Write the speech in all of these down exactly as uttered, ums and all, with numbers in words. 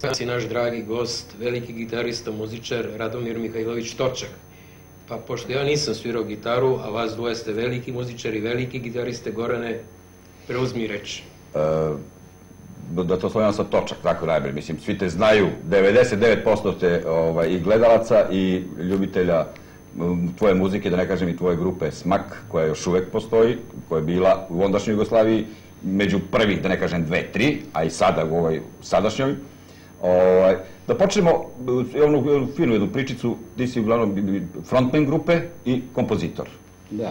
Danas je naš dragi gost, veliki gitarista, muzičar Radomir Mihailović TOCAK. Pa pošto ja nisam svirao gitaru, a vas dvoje ste veliki muzičari, veliki gitariste, Gorane, preuzmi reč. Da to slovimo sa TOCAK, tako najbolje. Mislim, svi te znaju, devedeset devet posto te i gledalaca i ljubitelja tvoje muzike, da ne kažem i tvoje grupe Smak, koja još uvek postoji, koja je bila u ondašnjoj Jugoslaviji među prvih, da ne kažem, dve, tri, a i sada u ovoj sadašnjoj. Da počnemo jednu finu jednu pričicu, ti si uglavnom frontman grupe i kompozitor. Da.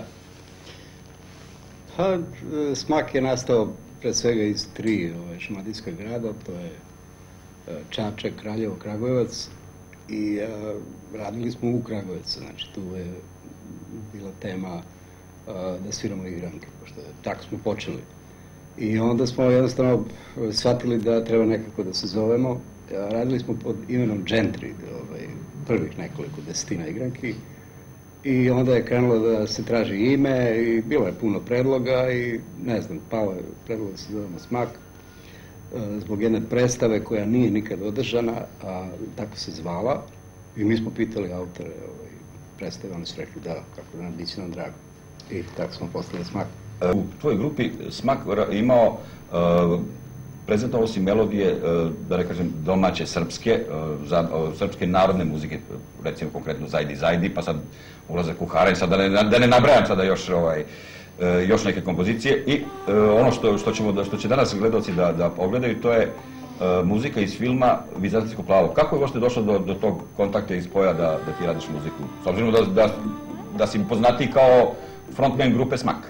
Smak je nastao pred svega iz tri šumadijska grada, to je Čačak, Kraljevo, Kragujevac, i radili smo u Kragujevcu, znači tu je bila tema da sviramo igranke, pošto tako smo počeli. I onda smo jednostavno shvatili da treba nekako da se zovemo. Radili smo pod imenom Gentry, prvih nekoliko desetina igranki, i onda je krenulo da se traži ime i bilo je puno predloga i ne znam, pao je predlog da se zovemo Smak zbog jedne predstave koja nije nikad održana, a tako se zvala, i mi smo pitali autore predstave, oni su rekli da, kako da nam, bit će nam drago, i tako smo postali Smak. U tvojoj grupi Smak imao, prezentovao si melodije, da ne kažem, domaće srpske, srpske narodne muzike, recimo konkretno Zajdi Zajdi, pa sad ulazak u Haraj, sad da ne nabrajam sada još još neke kompozicije, i ono što će danas gledalci da pogledaju, to je muzika iz filma Vizantijsko plavo. Kako je uopšte došlo do tog kontakta i spoja da ti radiš muziku? S obzirom da si poznatiji kao frontman grupe Smak.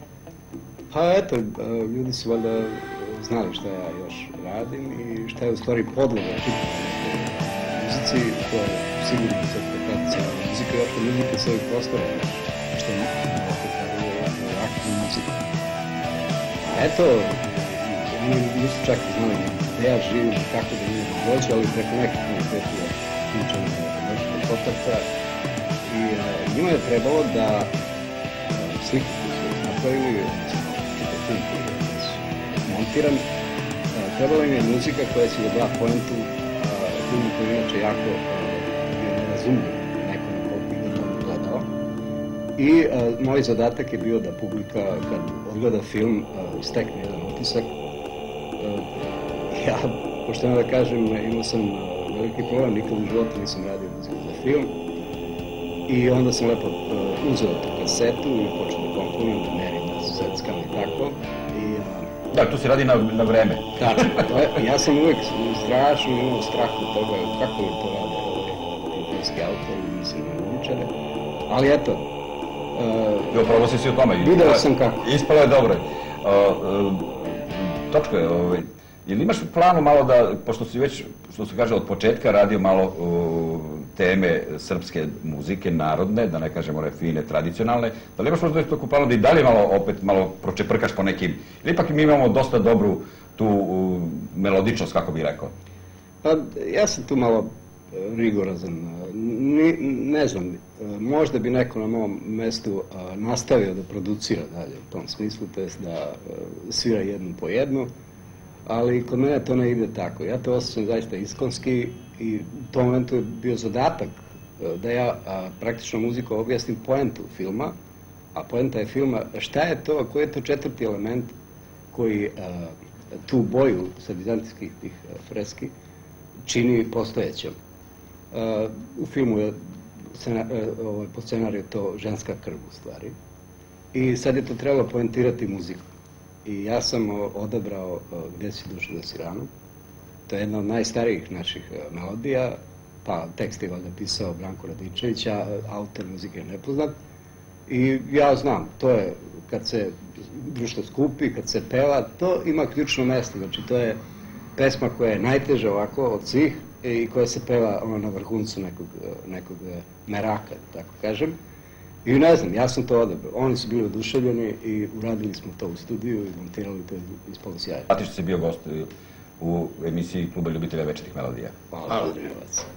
Pa eto, ljudi su valjda znali šta ja još radim i šta je u stvari podloga muzici, to je sigurno srpska tradicionalna muzika i opšte muzika sa ovih prostora, što je aktivna muzika. Eto, oni nisu čak znali gde ja živim, kako da mi dođu, ali preko nekih mojih prijatelja pričam došli do kontakta, i njima je trebalo da slike koje su napravili, film koji je montiran, trebala im je muzika koja će da da poentu filmu koji je inače jako nerazumljiv nekome ko bi ga to gledao. I moj zadatak je bio da publika, kad odgleda film, stekne jedan utisak. Ja, pošteno da kažem, imao sam veliki problem, nikad u životu nisam radio muziku za film. I onda sam lepo uzeo tu kasetu i počeo da komponujem, da merim, da se seckam i tako. Da, tu se radi na vreme. Tačno. Ja sam uvek strašno imao strah od toga kako je to rade ovaj filmski autor, mislim na muzičare. Ali eto... Jo, probao si si o tome. Video sam kako. Ispalo je dobro. Točko je, je li imaš planu malo da, pošto si već, što se kaže, od početka radio malo teme srpske muzike, narodne, da ne kažem one fine, tradicionalne, da li imaš možda toku planu da i dalje malo, opet malo pročeprkaš po nekim, ili ipak mi imamo dosta dobru tu melodičnost, kako bih rekao? Pa, ja sam tu malo rigorazan. Ne znam, možda bi neko na mom mestu nastavio da producira dalje u tom smislu, to jest da svira jednu po jednu, ali kod mene to ne ide tako. Ja to osjećam zaista iskonski i u tom momentu je bio zadatak da ja praktično muziku objasnim poentu filma, a poenta je filma šta je to, koji je to četvrti element koji tu boju sa vizantijskih tih freski čini postojećom. U filmu je po scenariju to ženska krv u stvari, i sad je to trebalo poentirati muziku. I ja sam odabrao Gde si dušo da si rano. To je jedna od najstarijih naših melodija, pa tekst je valjda pisao Branko Radičević, a autor muzike je nepoznat. I ja znam, to je kad se društvo skupi, kad se peva, to ima ključno mesto. Znači, to je pesma koja je najteža ovako od svih i koja se peva na vrhuncu nekog meraka, tako kažem. I ne znam, ja sam to odabrao. Oni su bili oduševljeni i uradili smo to u studiju i montirali to ispalo sjajno. Znate što si bio gost u emisiji Kluba ljubitelja večitih melodija. Hvala.